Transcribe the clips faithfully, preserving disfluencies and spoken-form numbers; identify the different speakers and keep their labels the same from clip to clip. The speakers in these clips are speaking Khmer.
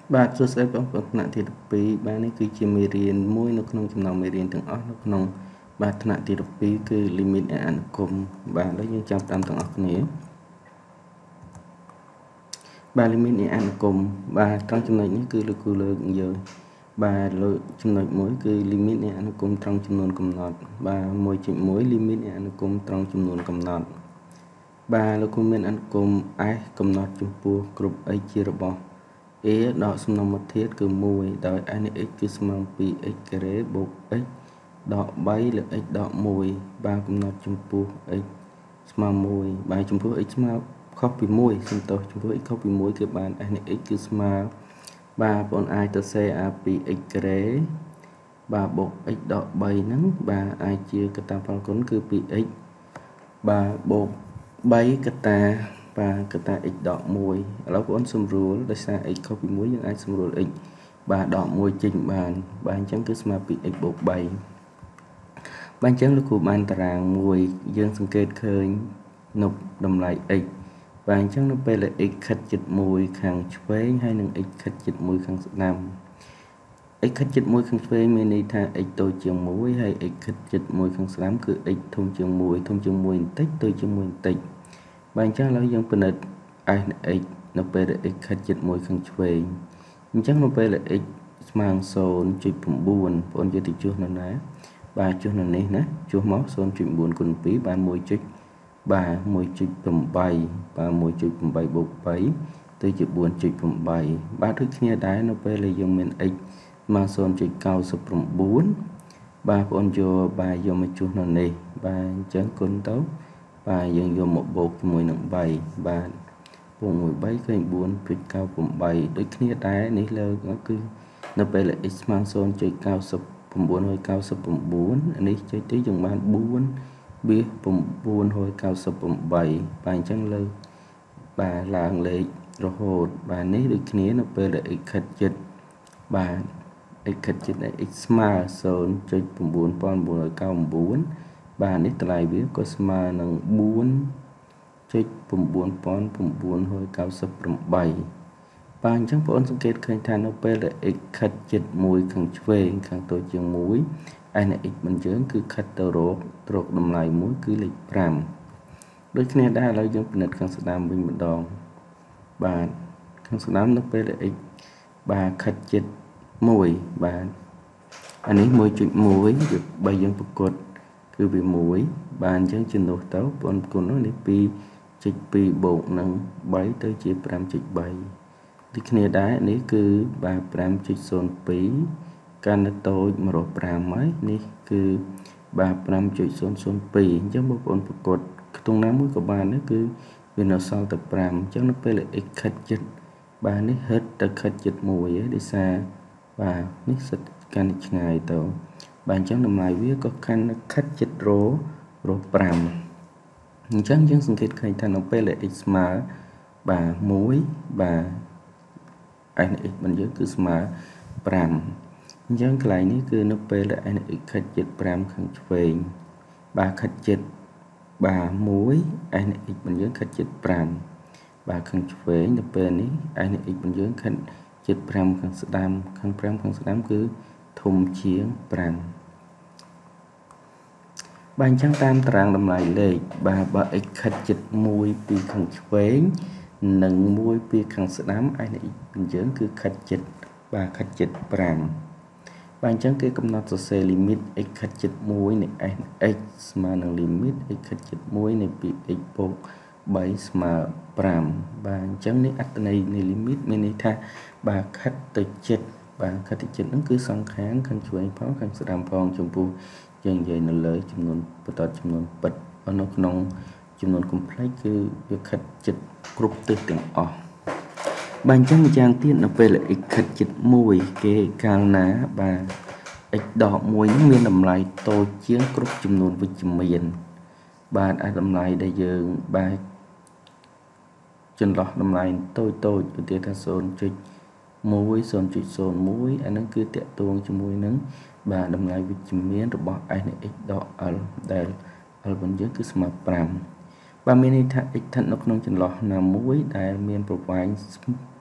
Speaker 1: បាទសួស្តីបងប្អូនថ្នាក់ទីtwelveបាទនេះគឺជាមេរៀនមួយនៅក្នុងចំណោមមេរៀនទាំងអស់នៅក្នុងបាទថ្នាក់ទីtwelveគឺ limit នៃអនុគមបាទហើយយើងចាំតាមទាំងអស់គ្នាបាទ limit នៃអនុគមបាទត្រង់ចំណុចនេះគឺលោកគ្រូលើកយើងបាទលើកចំណុចមួយគឺ limit នៃអនុគមត្រង់ចំនួនកំណត់បាទ one point one limit នៃអនុគមត្រង់ចំនួនកំណត់បាទលោកគ្រូមានអនុគម S កំណត់ចំពោះគ្រប់ x ជារបស់A ដកសំណុំមកធាតុគឺoneដោយ n x គឺស្មើពី x ការ៉េបូក x ដកthreeលើ x ដកoneបាទកំណត់ចំពោះ x ស្មើoneបាទចំពោះ x ស្មើខុសពីoneសំទោសចំពោះ x ខុសពីoneគឺបាន n x គឺស្មើបាទបងអាចទៅសេអាពី x ការ៉េបាទបូក x ដកthreeហ្នឹងបាទអាចជាកតាផលគុណគឺពី x បាទបូកthreeកតាបាទកតា x ដកoneឥឡូវបងប្អូនសម្រួលដោយសារ x ខុសពីoneយើងអាចសម្រួល x បាទដកoneចេញបានបាទអញ្ចឹងគឺស្មើពី x បូកthreeបាទអញ្ចឹងលោកគ្រូបានតារាងមួយយើងសង្កេតឃើញនៅតម្លៃ x បាទអញ្ចឹងនៅពេលដែល x ខិតជិតoneខាងឆ្វេងហើយនឹង x ខិតជិតoneខាងស្ដាំ x ខិតជិតoneខាងឆ្វេងមានន័យថា x តូចជាងoneហើយ x ខិតជិតoneខាងស្ដាំគឺ x ធំជាងoneធំជាងoneបន្តិចតូចជាងoneបន្តិចបាទអញ្ចឹងឥឡូវយើងពិនិត្យ s នៃ x នៅពេលដែល x ខិតជិតoneខាងឆ្វេងអញ្ចឹងនៅពេលដែល x ស្មើនឹងzero point nine បងប្អូនយកទៅជួសនៅណាបាទជួសនៅនេះណាជួសមកzero point nineគុណtwoបានoneបាទone point eightបាទone point eightបូកthreeទៅជាfour point eightបាទដូចគ្នាដែរនៅពេលដែលយើងមាន x ស្មើzero point nineបាទបងប្អូនយកបាទយកមកជួសនៅនេះបាទអញ្ចឹងគុណទៅបាទយើងយកមកបូកជាមួយនឹងthreeបាទបូកមួយthreeឃើញfour point nineដូចគ្នាដែរនេះលើគឺនៅពេល x ស្មើzero point nine nine nineនេះចុចទៅយើងបានfourវាnine nineបាទអញ្ចឹងលើបាទឡើងលេខរហូតបាទនេះដូចគ្នានៅពេលដែល x ខិតជិតបាទ x ខិតជិត x ស្មើzero point nine nine nineបាទនេះតម្លៃវាក៏ស្មើនឹង four point nine nine nineបាទអញ្ចឹងបងប្អូនសង្កេតឃើញថានៅពេលដែល x ខិតជិតoneខាងឆ្វេងខាងតូចជាងoneឯនៃ x មិនយើងគឺខិតទៅរករកតម្លៃមួយគឺលេខfiveដូចគ្នាដែរឥឡូវយើងពិនិត្យខាងស្ដាំវិញម្ដងបាទខាងស្ដាំនៅពេលដែល x បាទខិតជិតoneបាទអានេះone point oneបើយើងប្រកួតគឺវាoneបាទអញ្ចឹងជំនួសទៅបងប្អូននេះtwo point twoបូកនឹងthreeទៅជាfive point threeដូចគ្នាដែរនេះគឺបាទfive point zero twoកាន់តែតូចone hundred fiveហើយនេះគឺបាទfive point zero zero twoអញ្ចឹងបងប្អូនប្រកួតខ្ទង់ណាមួយក៏បានដែរគឺវានៅសល់តែfiveអញ្ចឹងនៅពេល x ខិតជិតបាទនេះហិតទៅខិតជិតoneឯដោយសារបាទនេះសិតកាន់តែឆ្ងាយទៅបាទអញ្ចឹងតម្លៃវាក៏កាន់តែខិតជិតររfiveអញ្ចឹងយើងសង្កេតឃើញថានៅពេលដែល x ស្មើបាទoneបាទ s នៃ x របស់យើងគឺស្មើfiveអញ្ចឹងកន្លែងនេះគឺនៅពេលដែល s នៃ x ខិតជិតfiveខាងឆ្វេងបាទខិតជិតបាទone s នៃ x របស់យើងខិតជិតfiveបាទខាងឆ្វេងនៅពេលនេះ s នៃ x របស់យើងខិតជិតfiveខាងស្ដាំខាងfiveខាងស្ដាំគឺធំជាងfiveបាទអញ្ចឹងតាមតារាងតម្លៃលេខបាទបើ x ខិតជិតoneពីខាងឆ្វេងនិងoneពីខាងស្ដាំ s នៃ x របស់យើងគឺខិតជិតបាទខិតជិតfiveបាទអញ្ចឹងគេកំណត់សរសេរ limit x ខិតជិតoneនៃ s x ស្មើនឹង limit x ខិតជិតoneនៃពី x បូកthreeស្មើfiveបាទអញ្ចឹងនេះអត្ថន័យនៃ limit មានន័យថាបាទខិតទៅជិតបាទខិតទៅជិតហ្នឹងគឺសងខាងខាងឆ្វេងផងខាងស្ដាំផងចំពោះយើងនិយាយនៅលើចំនួនបន្តចំនួនពិតនៅក្នុងចំនួន complex គឺវាខិតជិតគ្រប់ទិសទាំងអស់បាទអញ្ចឹងម្យ៉ាងទៀតនៅពេល x ខិតជិតoneគេកាលណាបាទ x ដកoneនេះមានតម្លៃតូចជាងគ្រប់ចំនួនវិជ្ជមានបាទអាចតម្លៃដែលយើងបាទចន្លោះតម្លៃតូចតូចឧទាហរណ៍ថាzero point one zero point zero oneអានឹងគឺតកតួងជាមួយនឹងបាទតម្លៃវិជ្ជមានរបស់ s នៃ x ដក l ដែល l របស់យើងគឺស្មើfiveបាទមានន័យថា x ស្ថិតនៅក្នុងចន្លោះណាមួយដែលមានប្រវែង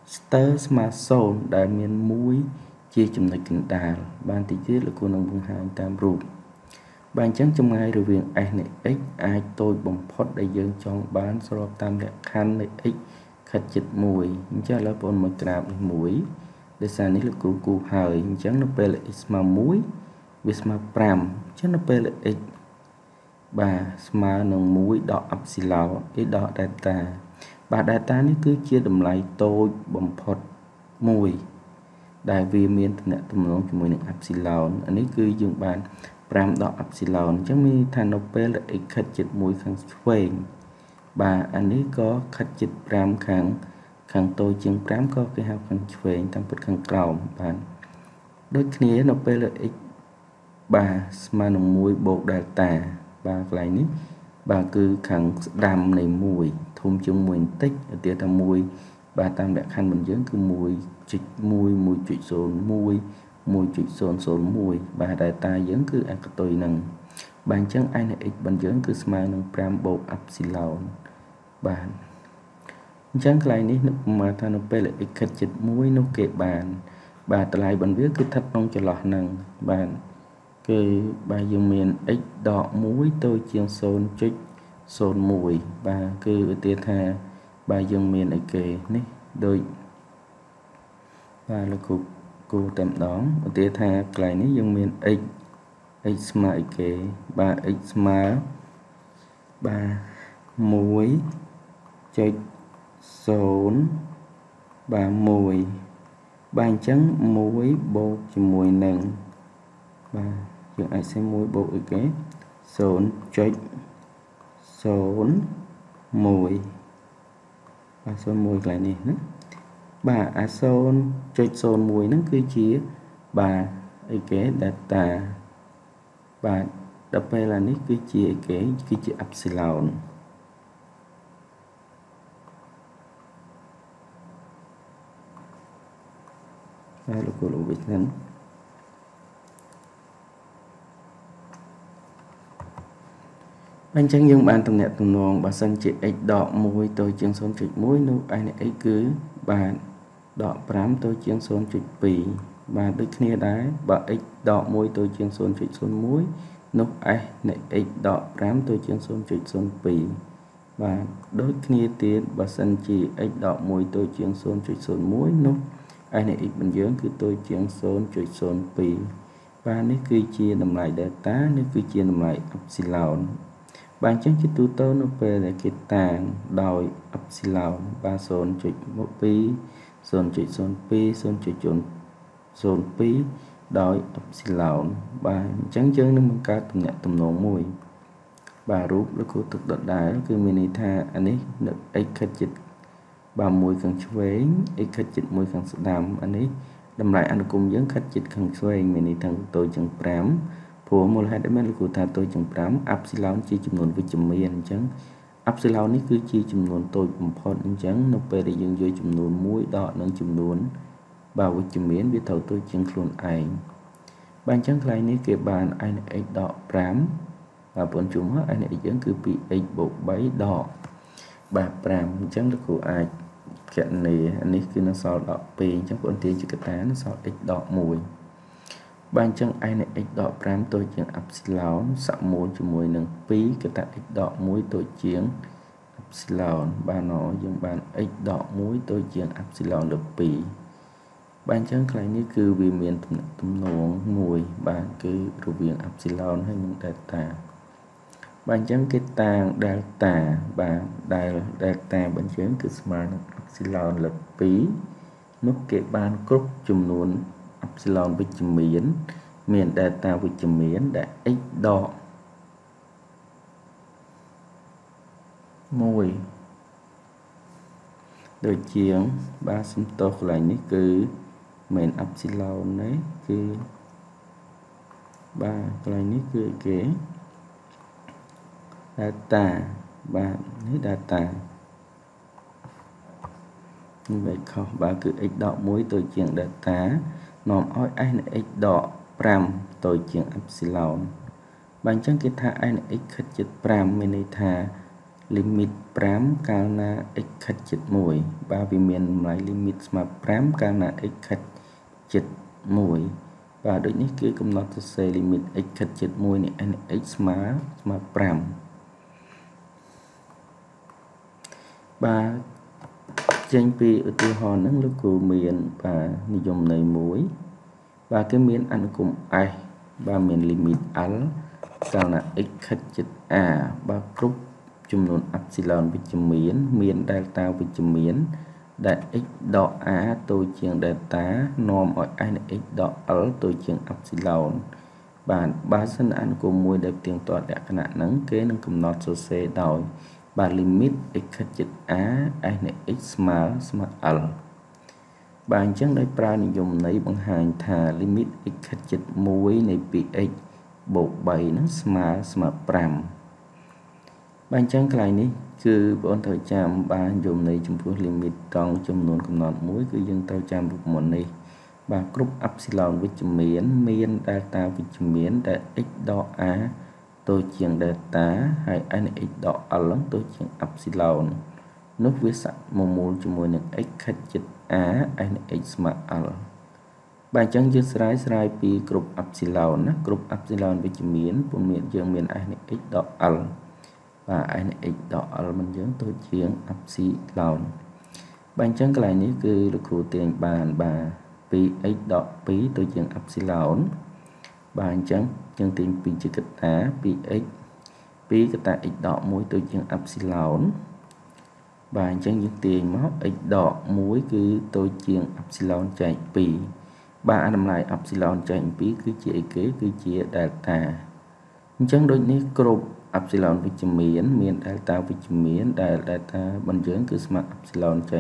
Speaker 1: star ស្មើសូន្យដែលមានមួយជាចំណុចកណ្ដាលបានតិចទៀតលោកគ្រូនឹងបង្ហាញតាមរូបបាទអញ្ចឹងចម្ងាយរវាង s នៃ x អាចតូចបំផុតដែលយើងចង់បានស្របតាមលក្ខខណ្ឌនៃ x ខិតជិតមួយអញ្ចឹងឥឡូវបងមកក្រាបនេះមួយដោយសារនេះលោកគ្រូគូហើយអញ្ចឹងនៅពេល x ស្មើមួយវាស្មើ5អញ្ចឹងនៅពេល x បាទស្មើនឹងមួយដក epsilon អ៊ីដក delta បាទ delta នេះគឺជាតម្លៃតូចបំផុតមួយដែលវាមានទំនាក់ទំនងជាមួយនឹង epsilon អានេះគឺយើងបាន5ដក epsilon អញ្ចឹងមានថានៅពេល x ខិតជិតមួយខាងឆ្វេងបាទអានេះក៏ខិតជិត5ខាងខាងតូចជាង5ក៏គេហៅខាងឆ្វេងតាមពិតខាងក្រោមបាទដូចគ្នានៅពេល x បាទស្មើនឹងមួយបូក delta បាទកន្លែងនេះបាទគឺខាងស្ដាំនៃមួយធំជាងមួយបន្តិចឧទាហរណ៍ថាមួយបាទតាមលក្ខខណ្ឌរបស់យើងគឺមួយចុចមួយ មួយចុចศูนย์មួយ មួយចុចศูนย์ศูนย์មួយបាទ delta យើងគឺអកតុយនឹងបាទអញ្ចឹង i នៃ x របស់យើងគឺស្មើនឹង5បូក epsilon បាទអញ្ចឹងកន្លែងនេះមកថានៅពេល x ខិតជិតមួយនោះគេបានបាទតម្លៃរបស់វាគឺស្ថិតក្នុងចន្លោះហ្នឹងបាទគឺបាទយើងមាន x ដកមួយតូចជាង ศูนย์ចុចศูนย์មួយបាទគឺឧទាហរណ៍ថាបាទយើងមានអីគេនេះដូចបាទលោកគ្រូគូតែម្ដងឧទាហរណ៍ថាកន្លែងនេះយើងមាន x x ស្មើអីគេបាទ x ស្មើបាទមួយចុចศูนย์បាទមួយបាទអញ្ចឹងមួយបូកជាមួយនឹងបាទយើងអាចសេមួយបូកអីគេศูนย์ចុចศูนย์មួយបាទศูนย์មួយកន្លែងនេះណាបាទអាศูนย์ចុចศูนย์មួយហ្នឹងគឺជាបាទអីគេ data បាទដល់ពេលអានេះគឺជាអីគេគឺជា epsilon បាទលោកគ្រូលោកវិទ្យាអញ្ចឹងយើងបានតំណាក់តំណងបើសិនជា x ដកមួយតូចជាង ศูนย์ចុចមួយ នោះ i នៃ x គឺបាទដក5តូចជាង ศูนย์ចុចពីរ បាទដូចគ្នាដែរបើ x ដកមួយតូចជាង ศูนย์ចុចศูนย์មួយ នោះ s នៃ x ដក5តូចជាង ศูนย์ចុចศูนย์ពីរ បាទដូចគ្នាទៀតបើសិនជា x ដកមួយតូចជាង ศูนย์ចុចศูนย์មួយ នោះ s នៃ x របស់យើងគឺតូចជាង ศูนย์ចុចศูนย์ពីរ បាទនេះគឺជាតម្លៃ delta នេះគឺជាតម្លៃ epsilonបាទអញ្ចឹងជាទូទៅនៅពេលដែលគេតាំងដោយ epsilon បាទ ศูนย์ចុចពីរ ศูនย์ចុចศูនย์ពីរ ศูនย์ចុចศูនย์ពីរ ដោយ epsilon បាទអញ្ចឹងយើងនឹងបង្កើតទំនាក់ទំនងមួយបាទរូបលោកគ្រូទឹកដដែលគឺមានន័យថាអានេះនៅ x ខិតជិតបាទមួយខាងឆ្វេង x ខិតជិតមួយខាងស្ដាំអានេះតម្លៃអនុគមយើងខិតជិតខាងឆ្វេងមានន័យថាតូចជាង5ព្រោះមូលហេតុដែលមានលោកគ្រូថាតូចជាង5 epsilon ជាចំនួនវិជ្ជមានអញ្ចឹង epsilon នេះគឺជាចំនួនតូចបំផុតអញ្ចឹងនៅពេលដែលយើងយកចំនួនមួយដកនឹងចំនួនបាទវិជ្ជមានវាត្រូវតូចជាងខ្លួនឯងបាទអញ្ចឹងកន្លែងនេះគេបាន i នៃ x ដក5បាទបងជុំមក i នៃ x យើងគឺពី x បូក3ដកបាទ5អញ្ចឹងលោកគ្រូអាចគណនាអានេះគឺនៅសល់ដក2អញ្ចឹងបងទាញជាកតានៅសល់ x ដក1បាទអញ្ចឹង i នៃ x ដក5តូចជាង epsilon សមួនជាមួយនឹង2កតា x ដក1តូចជាង epsilon បានណយើងបាន x ដក1តូចជាង epsilon លើ2បាទអញ្ចឹងកន្លែងនេះគឺវាមានទំនងមួយបាទគឺរវាង epsilon ហើយនិង delta បាទអញ្ចឹងគេតាំង delta បាទដែល delta របស់យើងគឺស្មើនឹង epsilon លើ2នោះគេបានគ្រប់ចំនួន epsilon វិជ្ជមានមាន delta វិជ្ជមានដែល x ដកមួយដូចជាងបាទសំទោសកន្លែងនេះគឺមិន epsilon ទេគឺបាទកន្លែងនេះគឺគេ data បាទនេះ data នេះបែបខុសបាទគឺ x ដក1តូចជាង data នាំឲ្យ s នៃ x ដក5តូចជាង epsilon បាទអញ្ចឹងគេថា s នៃ x ខិតជិត5មានន័យថា limit 5 កាលណា x ខិតជិត1បាទវាមានតម្លៃ limit ស្មើ5កាលណា x ខិតជិត1បាទដូចនេះគឺកំណត់សរសេរ limit x ខិតជិត1នេះ x ស្មើស្មើ5បាទចេញពីឧទាហរណ៍ហ្នឹងលោកគ្រូមានបាទនិយមន័យមួយបាទគឺមានអនុគម s បាទមាន limit l កាលណា x ខិតជិត a បាទគ្រប់ចំនួន epsilon វិជ្ជមានមាន delta វិជ្ជមានដែល x ដក a តូចជាង delta នាំឲ្យ s នៃ x ដក l តូចជាង epsilon បាទបើសិនអនុគមមួយដែលផ្ទៀងផ្ទាត់លក្ខណៈហ្នឹងគេនឹងកំណត់សរសេរដោយបាទ limit x ខិតជិត a s នៃ x ស្មើស្មើ l បាទអញ្ចឹងដោយប្រើនិយមន័យបង្ហាញថា limit x ខិតជិត1នៃពី x បូក3ហ្នឹងស្មើស្មើ5បាទអញ្ចឹងកន្លែងនេះគឺបងប្អូនត្រូវចាំបានយមន័យចំពោះ limit ត្រង់ចំនួនកំណត់មួយគឺយើងត្រូវចាំរូបមន្តនេះបាទគ្រប់ epsilon វិជ្ជមានមាន delta វិជ្ជមានដែល x ដក a តូចជាង delta ហើយ s នៃ x ដក l តូចជាង epsilon នោះវាសមមូលជាមួយនឹង x ខិតជិត a s នៃ x ស្មើ l បាទអញ្ចឹងយើងស្រាយស្រាយពីគ្រប់ epsilon ណាគ្រប់ epsilon វិជ្ជមានពុំមានយើងមាន s នៃ x ដក l បាទ s នៃ x ដក l មិនយើងទៅជាង epsilon បាទអញ្ចឹងកន្លែងនេះគឺលោកគ្រូទាញបានបាទពី x ដក2ទៅជាង epsilon បាទអញ្ចឹងយើងទាញពីជាកតាពី x 2កតា x ដក1ទៅជាង epsilon បាទអញ្ចឹងយើងទាញមក x ដក1គឺទៅជាង epsilon ចែក2បាទតម្លៃ epsilon ចែក2គឺជាអីគេគឺជា delta អញ្ចឹងដូចនេះគ្រប់ epsilon វិជ្ជមានមាន delta វិជ្ជមានដែល delta របស់យើងគឺស្មើ epsilon ចែក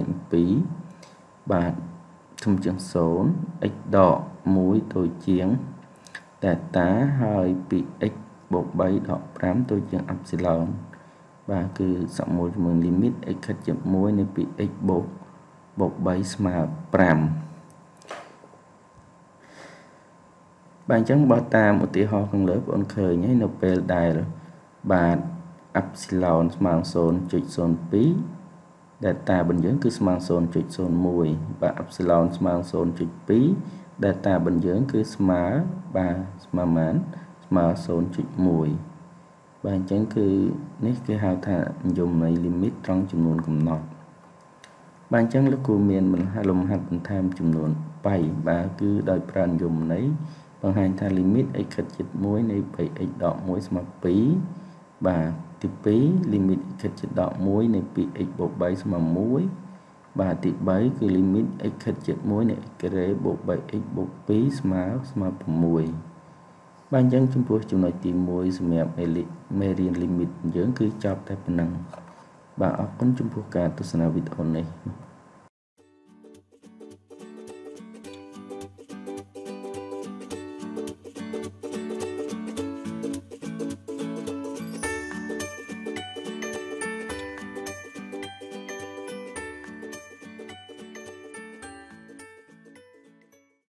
Speaker 1: 2បាទធំជាង0 x ដក1ទៅជាង delta ហើយពី x បូក3ដក5ទៅជាង epsilon បាទគឺសមមូលជាមួយ limit x ខិតជិត1នៃពី x បូកបូក3ស្មើ5បាទអញ្ចឹងបើតាមឧទាហរណ៍ខាងលើបងប្អូនឃើញហើយនៅពេលដែលបាទ epsilon ស្មើ 0.02 delta របស់យើងគឺស្មើ 0.01 បាទ epsilon ស្មើ 0.2 delta របស់យើងគឺស្មើបាទស្មើប៉ុន្មានស្មើ 0.1 បាទអញ្ចឹងគឺនេះគេហៅថានិយមន័យ limit ត្រង់ចំនួនកំណត់បាទអញ្ចឹងលោកគ្រូមានលំហាត់បន្ថែមចំនួន3បាទគឺដោយប្រើនិយមន័យបង្ហាញថា limit x ខិតជិត1នៃ 3x ដក1ស្មើ2បាទទី2 limit x ខិតជិតដក1នៃ 2x បូក3ស្មើ1បាទទី3គឺ limit x ខិតជិត1នៃ x ការ៉េបូក 3x បូក2ស្មើស្មើ6បាទអញ្ចឹងចំពោះចំណុចទី1សម្រាប់មេរៀន limit យើងគឺចប់តែប៉ុណ្ណឹងបាទអរគុណចំពោះការទស្សនាវីដេអូនេះ